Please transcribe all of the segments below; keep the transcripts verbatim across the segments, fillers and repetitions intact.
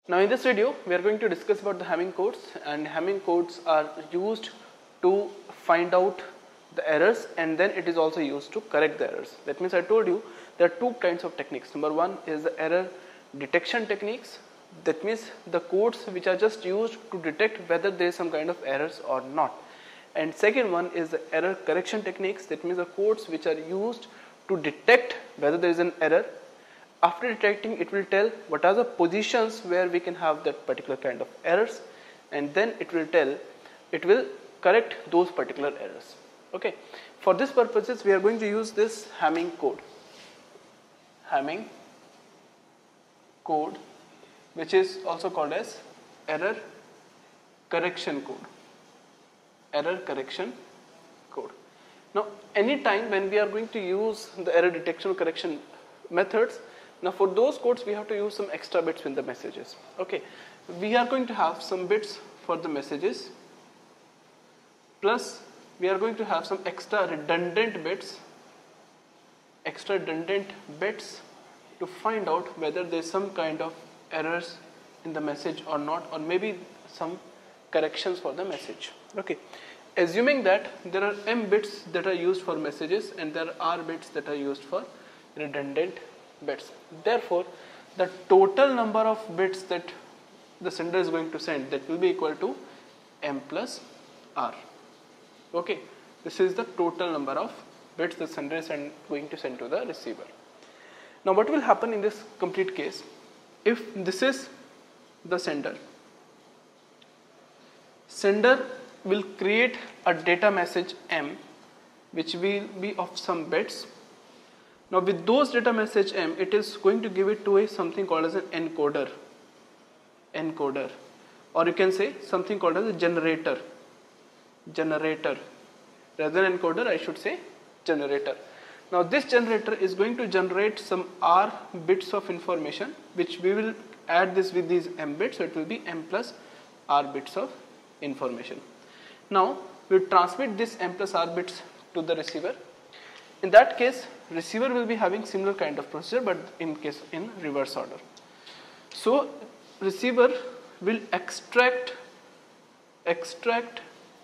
Now in this video we are going to discuss about the Hamming codes, and Hamming codes are used to find out the errors, and then it is also used to correct the errors. That means I told you there are two kinds of techniques. Number one is the error detection techniques. That means the codes which are just used to detect whether there is some kind of errors or not. And second one is the error correction techniques. That means the codes which are used to detect whether there is an error. After detecting, it will tell what are the positions where we can have that particular kind of errors, and then it will tell, it will correct those particular errors. Okay. For this purposes, we are going to use this Hamming code. Hamming code, which is also called as error correction code. Error correction code. Now, anytime when we are going to use the error detection or correction methods, now for those codes we have to use some extra bits in the messages. Okay, we are going to have some bits for the messages, plus we are going to have some extra redundant bits, extra redundant bits to find out whether there is some kind of errors in the message or not, or maybe some corrections for the message. Okay, assuming that there are m bits that are used for messages and there are bits that are used for redundant bits. Therefore, the total number of bits that the sender is going to send, that will be equal to m plus r. Okay, this is the total number of bits the sender is going to send to the receiver. Now, what will happen in this complete case? If this is the sender, sender will create a data message m, which will be of some bits. Now with those data message m, it is going to give it to a something called as an encoder, encoder, or you can say something called as a generator, generator. Rather than encoder, I should say generator. Now this generator is going to generate some r bits of information, which we will add this with these m bits, so it will be m plus r bits of information. Now we will transmit this m plus r bits to the receiver. In that case, receiver will be having similar kind of procedure, but in case in reverse order. So receiver will extract extract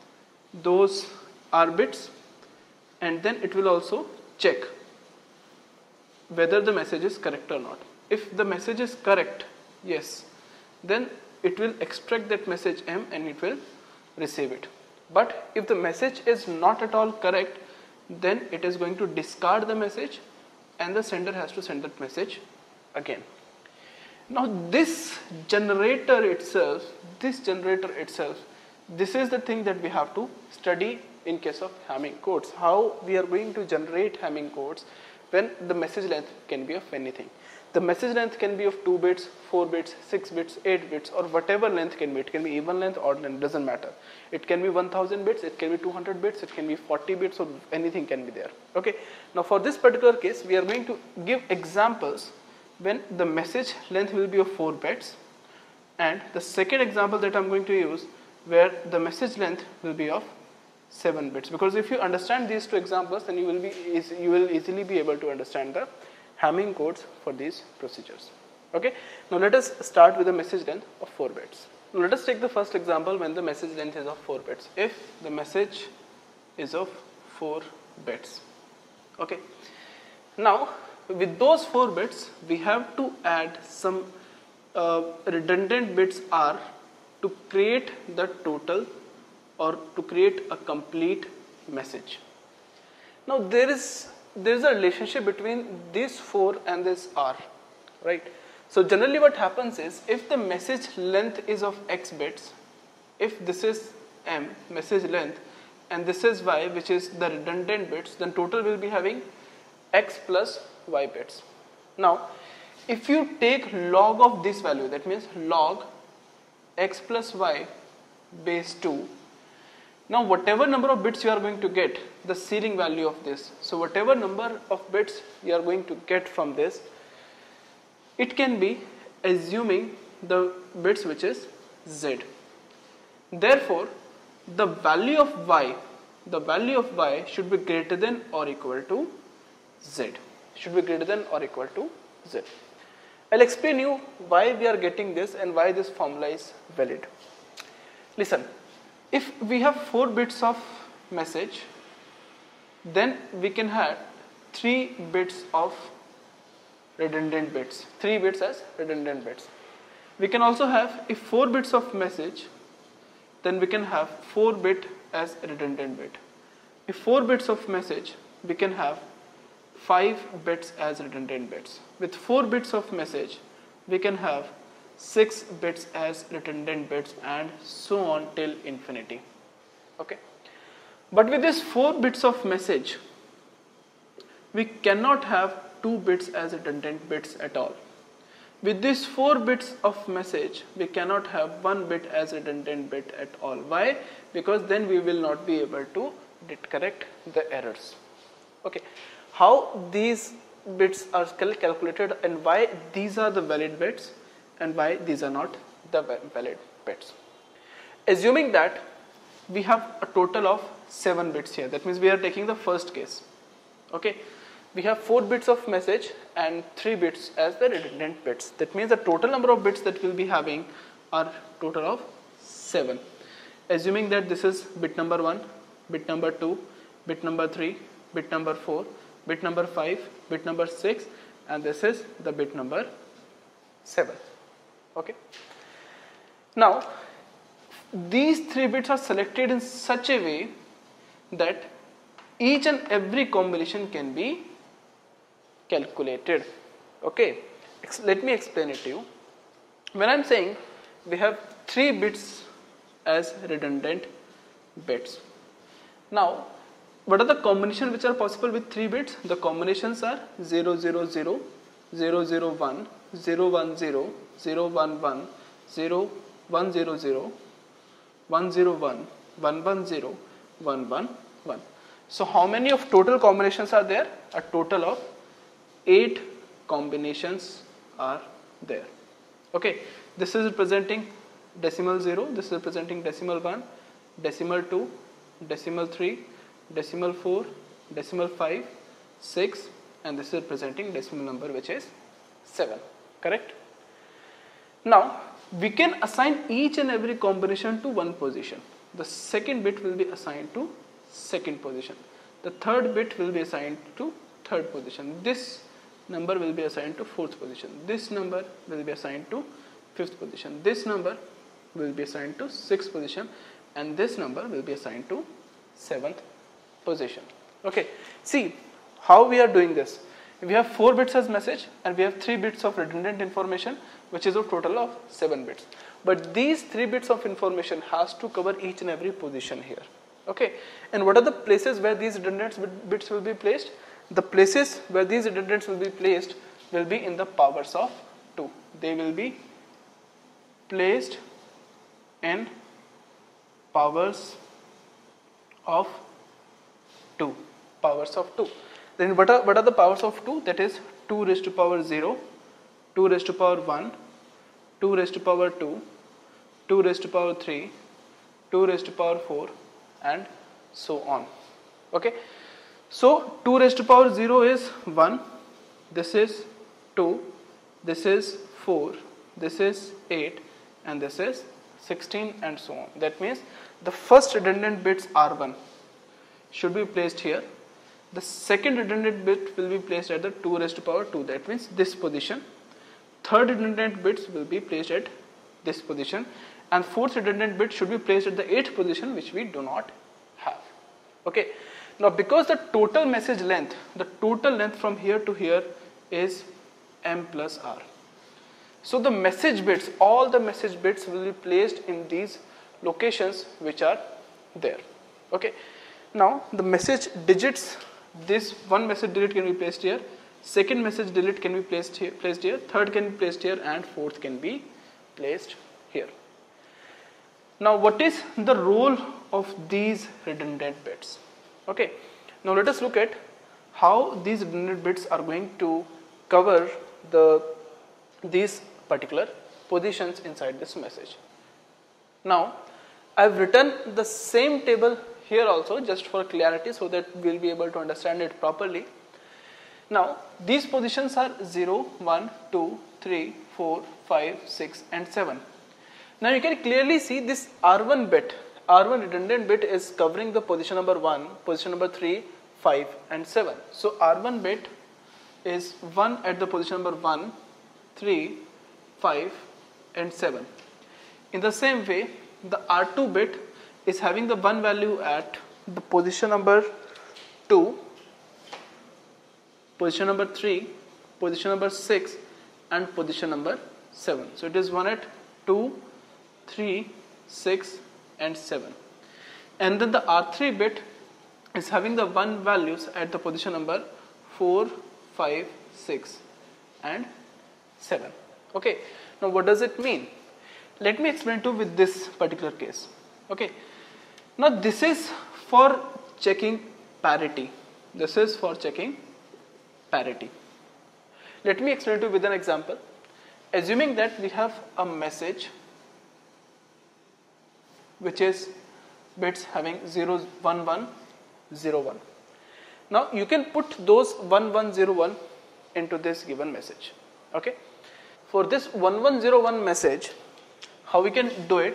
those r bits, and then it will also check whether the message is correct or not. If the message is correct, yes, then it will extract that message m and it will receive it. But if the message is not at all correct, then it is going to discard the message and the sender has to send that message again. Now this generator itself, this generator itself, this is the thing that we have to study in case of Hamming codes. How we are going to generate Hamming codes when the message length can be of anything. The message length can be of two bits, four bits, six bits, eight bits, or whatever length can be. It can be even length, odd length, doesn't matter. It can be one thousand bits, it can be two hundred bits, it can be forty bits, or anything can be there. Okay. Now for this particular case, we are going to give examples when the message length will be of four bits, and the second example that I am going to use where the message length will be of seven bits. Because if you understand these two examples, then you will be easy, you will easily be able to understand the Hamming codes for these procedures. Okay. Now let us start with a message length of four bits. Now let us take the first example when the message length is of four bits. If the message is of four bits. Okay. Now with those four bits, we have to add some uh, redundant bits r to create the total, or to create a complete message. Now there is there is a relationship between these four and this r, right? So generally what happens is, if the message length is of x bits, if this is m, message length, and this is y, which is the redundant bits, then total will be having x plus y bits. Now if you take log of this value, that means log x plus y base two, now whatever number of bits you are going to get, the ceiling value of this, so whatever number of bits you are going to get from this, it can be assuming the bits which is z. Therefore the value of y, the value of y should be greater than or equal to z, should be greater than or equal to z. I'll explain you why we are getting this and why this formula is valid. Listen, if we have four bits of message, then we can have three bits of redundant bits, three bits as redundant bits. We can also have, if four bits of message, then we can have four bit as redundant bit. If four bits of message, we can have five bits as redundant bits. With four bits of message, we can have six bits as redundant bits, and so on till infinity. Okay. But with this four bits of message, we cannot have two bits as redundant bits at all. With these four bits of message, we cannot have one bit as redundant bit at all. Why? Because then we will not be able to correct the errors. Okay. How these bits are calculated and why these are the valid bits and why these are not the valid bits. Assuming that we have a total of seven bits here, that means we are taking the first case. Okay. We have four bits of message and three bits as the redundant bits. That means the total number of bits that we'll be having are total of seven. Assuming that this is bit number one, bit number two, bit number three, bit number four, bit number five, bit number six, and this is the bit number seven. Okay. Now, these three bits are selected in such a way that each and every combination can be calculated. Okay, let me explain it to you. When I'm saying we have three bits as redundant bits. Now, what are the combinations which are possible with three bits? The combinations are zero zero zero, zero zero one, zero one zero, zero one one, zero one zero zero, one zero one, one one zero, one one one. So how many of total combinations are there? A total of eight combinations are there. Okay, this is representing decimal zero, this is representing decimal one, decimal two, decimal three, decimal four, decimal five, six, and this is representing decimal number which is seven. Correct? Now we can assign each and every combination to one position. The second bit will be assigned to second position. The third bit will be assigned to third position. This number will be assigned to fourth position. This number will be assigned to fifth position. This number will be assigned to sixth position, and this number will be assigned to seventh position. Okay. See how we are doing this. We have four bits as message and we have three bits of redundant information, which is a total of seven bits. But these three bits of information has to cover each and every position here. Okay. And what are the places where these redundant bits will be placed? The places where these redundants will be placed will be in the powers of two. They will be placed in powers of two. Powers of two. Then what are, what are the powers of two? That is two raised to power zero, two raised to power one, two raised to power two, two raised to power three, two raised to power four, and so on. Okay. So two raised to power zero is one, this is two, this is four, this is eight, and this is sixteen, and so on. That means the first redundant bits R one should be placed here. The second redundant bit will be placed at the two raised to power two, that means this position. Third redundant bits will be placed at this position, and fourth redundant bit should be placed at the eighth position, which we do not have. Okay. Now because the total message length, the total length from here to here is M plus R. So the message bits, all the message bits will be placed in these locations which are there. Okay. Now the message digits, this one message digit can be placed here, second message digit can be placed here, placed here, third can be placed here, and fourth can be placed here. Now what is the role of these redundant bits? Okay, now let us look at how these redundant bits are going to cover the these particular positions inside this message. Now I have written the same table here also just for clarity so that we will be able to understand it properly. Now these positions are zero, one, two, three, four, five, six and seven. Now you can clearly see this R one bit, R one redundant bit is covering the position number one, position number three, five and seven. So R one bit is one at the position number one, three, five and seven. In the same way, the R two bit is having the one value at the position number two, position number three, position number six and position number seven. So it is one at two, three, six and seven. And then the R three bit is having the one values at the position number four, five, six and seven. Okay. Now what does it mean? Let me explain to you with this particular case. Okay. Now this is for checking parity. This is for checking parity. Let me explain to you with an example. Assuming that we have a message which is bits having zero, one, one, zero, one. Now you can put those one, one, zero, one into this given message. Okay. For this one, one, zero, one message, how we can do it?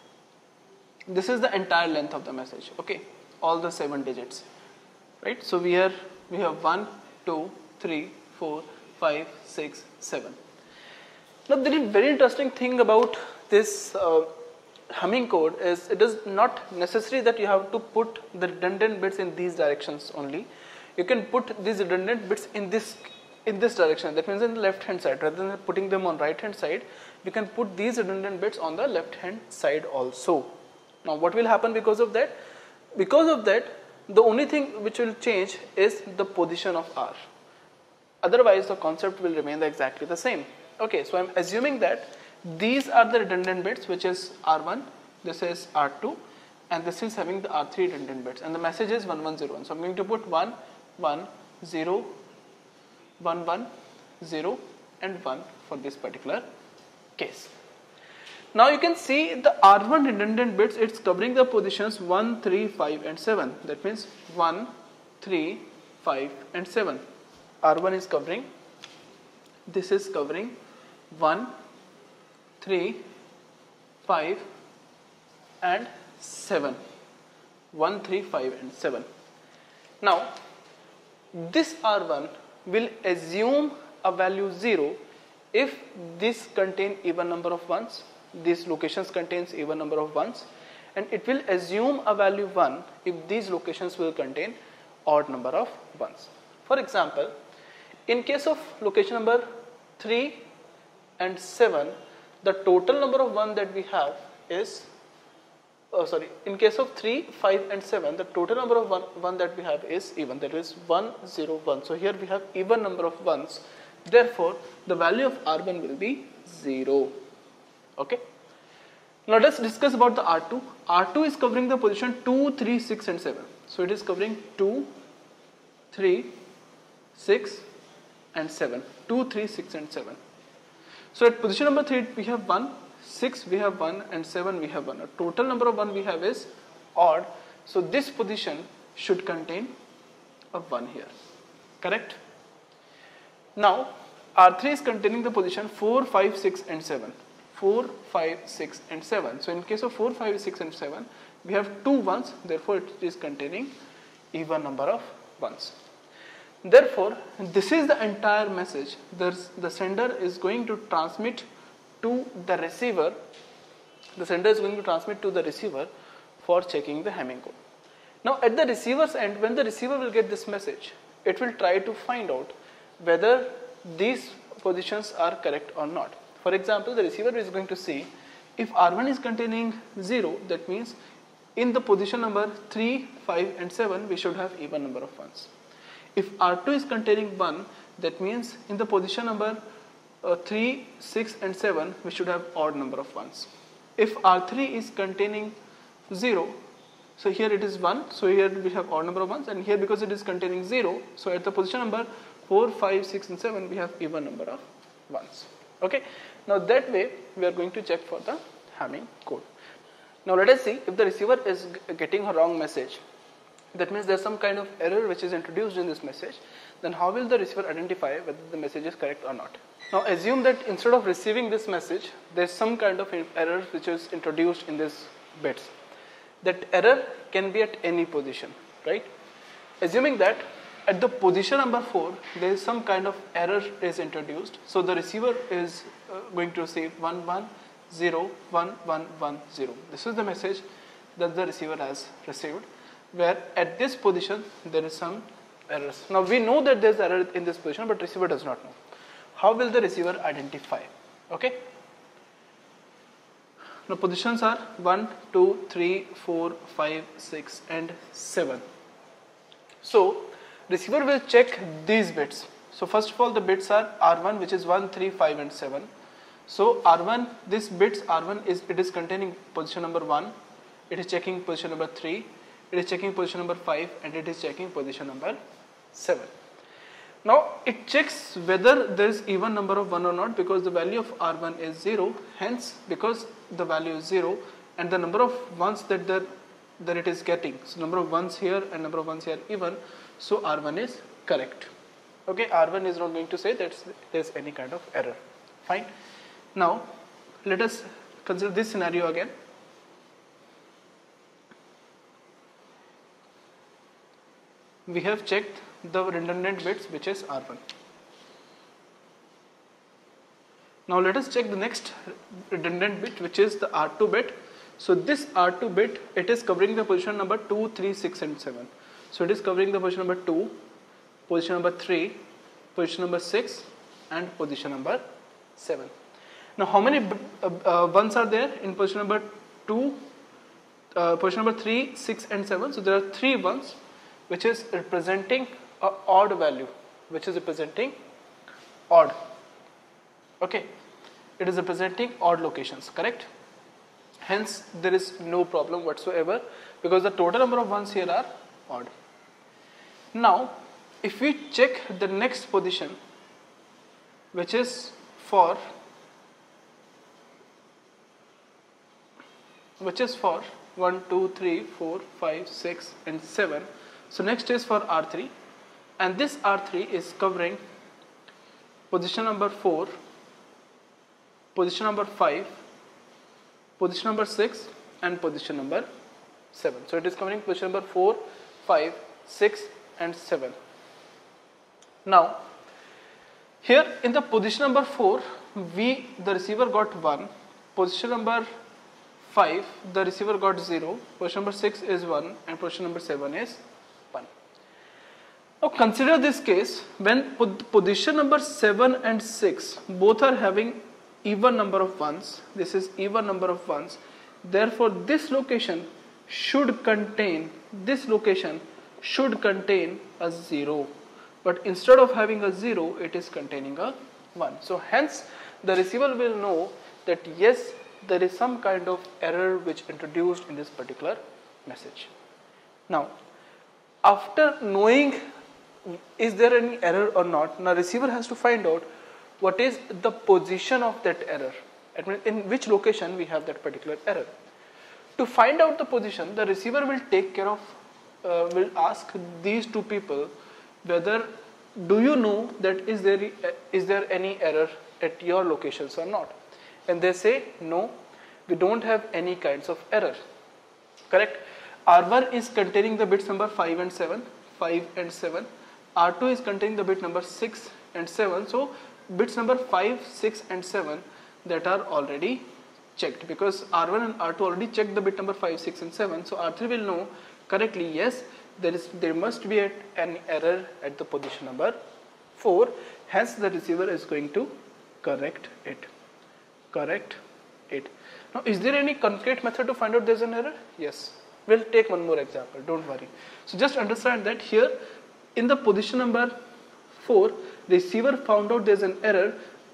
This is the entire length of the message. Okay. All the seven digits. Right. So we are we have one, two, three, four, five, six, seven. Now the very interesting thing about this uh, humming code is it is not necessary that you have to put the redundant bits in these directions only. You can put these redundant bits in this in this direction. That means in the left hand side, rather than putting them on right hand side, you can put these redundant bits on the left hand side also. Now what will happen because of that? Because of that, the only thing which will change is the position of R. Otherwise the concept will remain exactly the same. Okay, so I am assuming that these are the redundant bits, which is R one, this is R two and this is having the R three redundant bits, and the message is one one zero one. So I am going to put one one zero one one zero and one for this particular case. Now you can see the R one redundant bits, it's covering the positions one, three, five and seven. That means one, three, five and seven. R one is covering, this is covering one, three, five and seven. one, three, five and seven. Now this R one will assume a value zero if this contain even number of ones, these locations contains even number of ones, and it will assume a value one if these locations will contain odd number of ones. For example, in case of location number three and seven, the total number of one that we have is, oh sorry, in case of three, five and seven, the total number of one, one that we have is even, that is one, zero, one. So here we have even number of ones, therefore the value of R one will be zero. Okay. Now let's discuss about the R two. R two is covering the position two, three, six and seven. So it is covering two, three, six and seven. two, three, six and seven. So at position number three we have one, six we have one and seven we have one. A total number of one we have is odd. So this position should contain a one here. Correct? Now R three is containing the position four, five, six and seven. four, five, six and seven. So in case of four, five, six and seven, we have two ones, therefore it is containing even number of ones. Therefore, this is the entire message. There's, the sender is going to transmit to the receiver. The sender is going to transmit to the receiver for checking the Hamming code. Now at the receiver's end, when the receiver will get this message, it will try to find out whether these positions are correct or not. For example, the receiver is going to see if R one is containing zero, that means in the position number three, five and seven we should have even number of ones. If R two is containing one, that means in the position number uh, three, six and seven we should have odd number of ones. If R three is containing zero, so here it is one, so here we have odd number of ones, and here because it is containing zero, so at the position number four, five, six and seven we have even number of ones. Okay. Now that way we are going to check for the Hamming code. Now let us see if the receiver is getting a wrong message. that means there's some kind of error which is introduced in this message, then how will the receiver identify whether the message is correct or not? Now assume that instead of receiving this message, there's some kind of error which is introduced in this bits. That error can be at any position, right? Assuming that at the position number four, there is some kind of error is introduced, so the receiver is uh, going to receive one one zero one one one zero. This is the message that the receiver has received, where at this position there is some errors. Now we know that there is error in this position, but receiver does not know. How will the receiver identify? Okay. Now positions are one, two, three, four, five, six and seven. So receiver will check these bits. So first of all, the bits are R one, which is one, three, five and seven. So R one, this bits R one is it is containing position number one, it is checking position number three, it is checking position number five and it is checking position number seven. Now it checks whether there is even number of one or not, because the value of R one is zero. Hence, because the value is zero and the number of ones that the that it is getting, so number of ones here and number of ones here even, so R one is correct. Okay, R one is not going to say that there is any kind of error. Fine. Now let us consider this scenario again. We have checked the redundant bits, which is R one. Now let us check the next redundant bit, which is the R two bit. So this R two bit, it is covering the position number two, three, six and seven. So it is covering the position number two, position number three, position number six and position number seven. Now how many uh, uh, ones are there in position number two, uh, position number three, six and seven? So there are three ones, which is representing a odd value, which is representing odd. Okay, it is representing odd locations, correct? Hence there is no problem whatsoever, because the total number of ones here are odd. Now if we check the next position, which is for which is for one, two, three, four, five, six and seven. So next is for R three, and this R three is covering position number four, position number five, position number six and position number seven. So it is covering position number four, five, six and seven. Now here in the position number four, we the receiver got one, position number five the receiver got zero, position number six is one and position number seven is one. Now consider this case when position number seven and six both are having even number of ones. This is even number of ones. Therefore this location should contain this location should contain a zero, but instead of having a zero, it is containing a one. So hence the receiver will know that yes, there is some kind of error which introduced in this particular message. Now after knowing is there any error or not, now receiver has to find out what is the position of that error, in which location we have that particular error. To find out the position, the receiver will take care of uh, will ask these two people whether do you know that is there is there any error at your locations or not, and they say no, we don't have any kinds of error, correct. R one is containing the bits number five and seven, five and seven. R two is containing the bit number six and seven. So bits number five, six and seven that are already checked, because R one and R two already checked the bit number five, six and seven. So R three will know correctly, yes, there is there must be a, an error at the position number four. Hence the receiver is going to correct it. Correct it. Now is there any concrete method to find out there is an error? Yes. We'll take one more example, don't worry. So just understand that here in the position number four, the receiver found out there is an error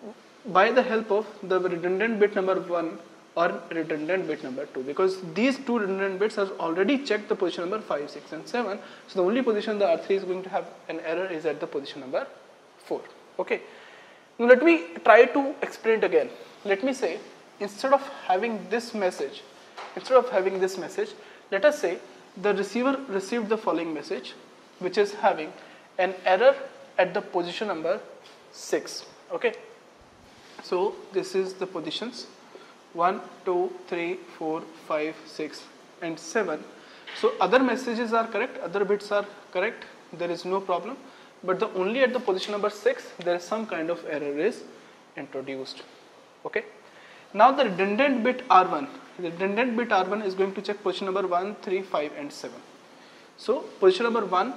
by the help of the redundant bit number one or redundant bit number two, because these two redundant bits have already checked the position number five, six and seven. So the only position the R three is going to have an error is at the position number four. Okay. Now let me try to explain it again. Let me say, instead of having this message, instead of having this message, let us say the receiver received the following message, which is having an error at the position number six. Okay, so this is the positions one, two, three, four, five, six and seven. So other messages are correct, other bits are correct, there is no problem, but the only at the position number six there is some kind of error is introduced. Okay, now the redundant bit R one, the redundant bit R one is going to check position number one, three, five and seven. So position number one,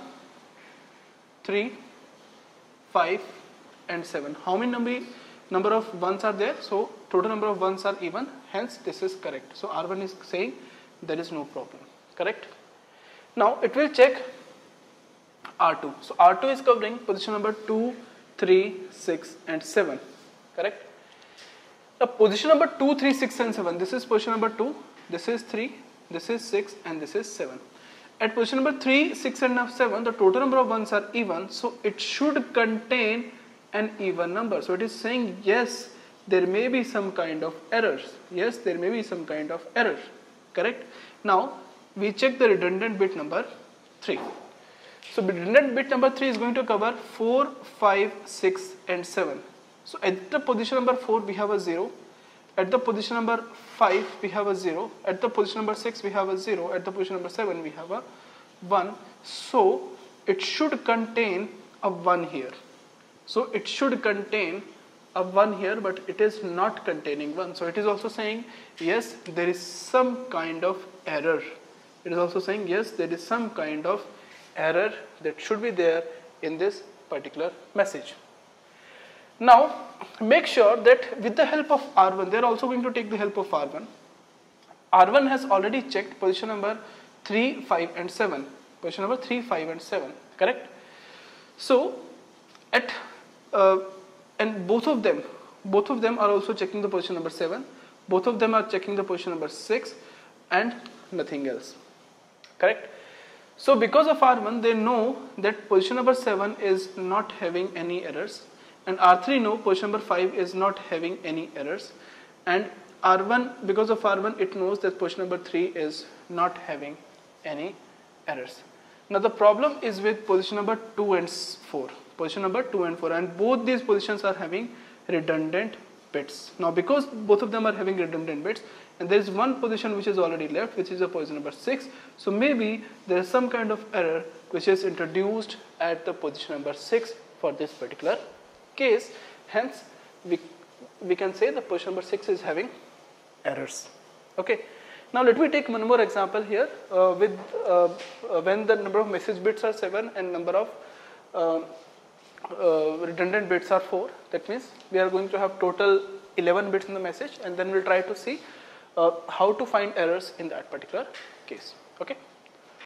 three, five and seven, how many number number of ones are there? So total number of ones are even, hence this is correct. So R one is saying there is no problem, correct. Now it will check R two. So R two is covering position number two, three, six and seven, correct. Now position number two, three, six and seven, this is position number two, this is three, this is six and this is seven. At position number three, six and seven, the total number of ones are even, so it should contain an even number. So it is saying yes, there may be some kind of errors. Yes, there may be some kind of error, correct. Now we check the redundant bit number three. So redundant bit number three is going to cover four, five, six and seven. So at the position number four we have a zero, at the position number five we have a zero, at the position number six we have a zero, at the position number seven we have a one. So it should contain a one here. So it should contain a one here, but it is not containing one. So it is also saying yes, there is some kind of error. It is also saying yes, there is some kind of error that should be there in this particular message. Now make sure that with the help of R one, they are also going to take the help of R one. R one has already checked position number three, five and seven. Position number three, five and seven, correct. So at uh, and both of them, both of them are also checking the position number seven. Both of them are checking the position number six and nothing else, correct. So because of R one, they know that position number seven is not having any errors, and R three know position number five is not having any errors, and R one, because of R one, it knows that position number three is not having any errors. Now the problem is with position number two and four, position number two and four, and both these positions are having redundant bits. Now because both of them are having redundant bits, and there is one position which is already left, which is a position number six, so maybe there is some kind of error which is introduced at the position number six for this particular case. Hence we, we can say the position number six is having errors. Okay, now let me take one more example here uh, with uh, uh, when the number of message bits are seven and number of uh, uh, redundant bits are four. That means we are going to have total eleven bits in the message, and then we'll try to see uh, how to find errors in that particular case. Okay.